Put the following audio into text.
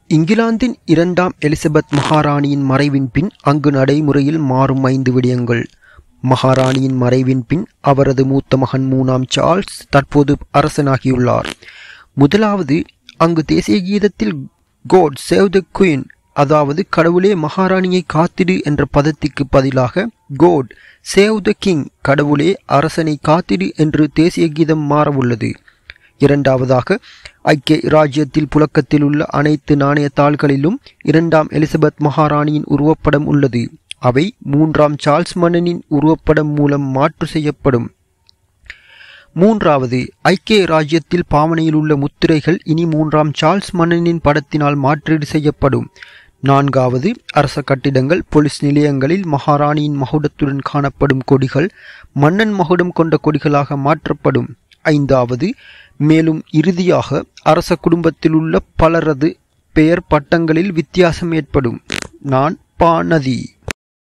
இங்கிலாந்தின் 2ஆம் எலிசபெத் மகாராணியின் மறைவின் பின் அங்கு நடைமுறையில் மாறும் 5 விடயங்கள். மகாராணியின் மறைவின் பின் அவரது மூத்த மகன் 3ஆம் சார்ல்ஸ் தற்போது அரசனாகியுள்ளார். முதலாவது, அங்கு தேசிய கீதத்தில் "God Save the Queen", அதாவது கடவுளே மகாராணியை காத்திடு என்ற பதத்திற்கு பதிலாக "God Save the King", கடவுளே அரசனை காத்திடு என்று தேசிய கீதம் மாறவுள்ளது. இரண்டாவதாக, ஐக்கிய இராச்சியத்தில் புழக்கத்தில் உள்ள அனைத்து நாணய தாள்களிலும் 2ஆம் எலிசபெத் மகாராணியின் உருவப்படம் உள்ளது. அவை 3ஆம் சார்ல்ஸ் மன்னனின் உருவப்படம் மூலம் மாற்று செய்யப்படும். மூன்றாவது, ஐக்கிய இராச்சியத்தில் பாவனையில் உள்ள முத்திரைகள் இனி 3ஆம் சார்ல்ஸ் மன்னனின் படத்தினால் மாற்றீடு செய்யப்படும். நான்காவது, அரச கட்டிடங்கள், போலீஸ் நிலையங்களில் மகாராணியின் மகுடத்துடன் காணப்படும் கொடிகள் மன்னன் மகுடம் கொண்ட கொடிகளாக மாற்றப்படும். ஐந்தாவது, மேலும் இறுதியாக அரச குடும்பத்தில் உள்ள பலரது பெயர் பட்டங்களில் வித்தியாசம் ஏற்படும். நான் NADHI.